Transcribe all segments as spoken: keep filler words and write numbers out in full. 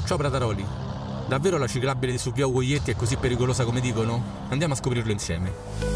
Ciao Prataroli, davvero la ciclabile su via Ugo Ietti è così pericolosa come dicono? Andiamo a scoprirlo insieme.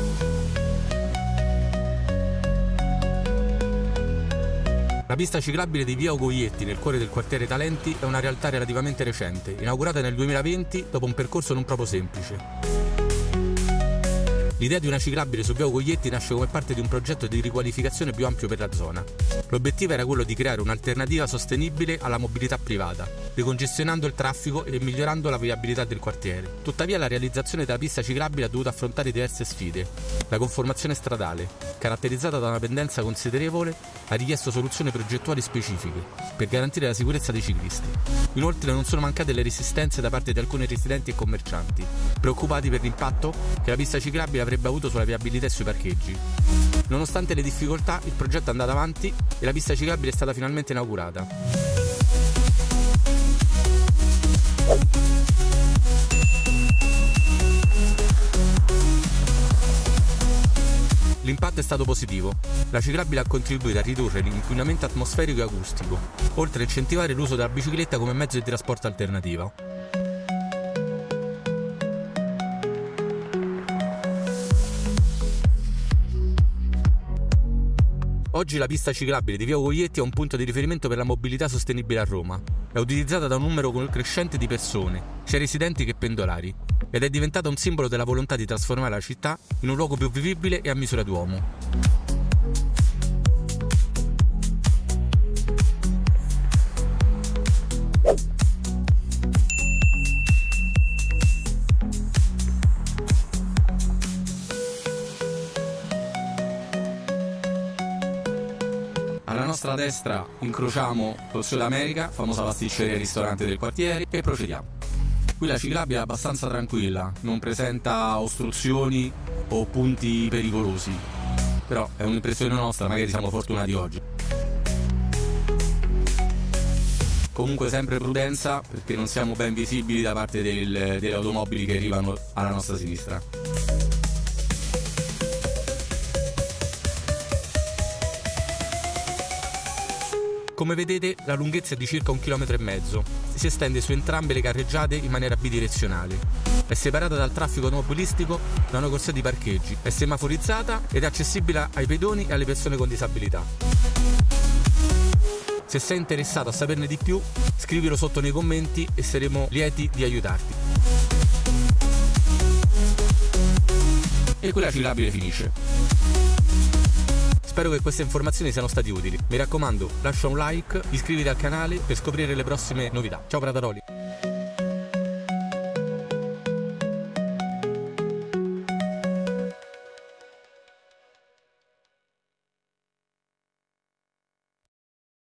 La pista ciclabile di via Ugo Ietti, nel cuore del quartiere Talenti, è una realtà relativamente recente, inaugurata nel duemilaventi dopo un percorso non proprio semplice. L'idea di una ciclabile su via Ugo Ietti nasce come parte di un progetto di riqualificazione più ampio per la zona. L'obiettivo era quello di creare un'alternativa sostenibile alla mobilità privata, ricongestionando il traffico e migliorando la viabilità del quartiere. Tuttavia la realizzazione della pista ciclabile ha dovuto affrontare diverse sfide. La conformazione stradale, caratterizzata da una pendenza considerevole, ha richiesto soluzioni progettuali specifiche per garantire la sicurezza dei ciclisti. Inoltre non sono mancate le resistenze da parte di alcuni residenti e commercianti, preoccupati per l'impatto che la pista ciclabile avrebbe avuto sulla viabilità e sui parcheggi. Nonostante le difficoltà, il progetto è andato avanti e la pista ciclabile è stata finalmente inaugurata. L'impatto è stato positivo. La ciclabile ha contribuito a ridurre l'inquinamento atmosferico e acustico, oltre a incentivare l'uso della bicicletta come mezzo di trasporto alternativo. Oggi la pista ciclabile di via Ugo Ietti è un punto di riferimento per la mobilità sostenibile a Roma. È utilizzata da un numero crescente di persone, sia residenti che pendolari, ed è diventata un simbolo della volontà di trasformare la città in un luogo più vivibile e a misura d'uomo. Alla nostra destra incrociamo lo Sud America, famosa pasticceria e ristorante del quartiere, e procediamo. Qui la ciclabile è abbastanza tranquilla, non presenta ostruzioni o punti pericolosi, però è un'impressione nostra, magari siamo fortunati oggi. Comunque sempre prudenza, perché non siamo ben visibili da parte del, delle automobili che arrivano alla nostra sinistra. Come vedete, la lunghezza è di circa un chilometro e mezzo, si estende su entrambe le carreggiate in maniera bidirezionale. È separata dal traffico automobilistico da una corsia di parcheggi, è semaforizzata ed è accessibile ai pedoni e alle persone con disabilità. Se sei interessato a saperne di più, scrivilo sotto nei commenti e saremo lieti di aiutarti. E qui la ciclabile finisce. Spero che queste informazioni siano stati utili. Mi raccomando, lascia un like, iscriviti al canale per scoprire le prossime novità. Ciao Prataroli!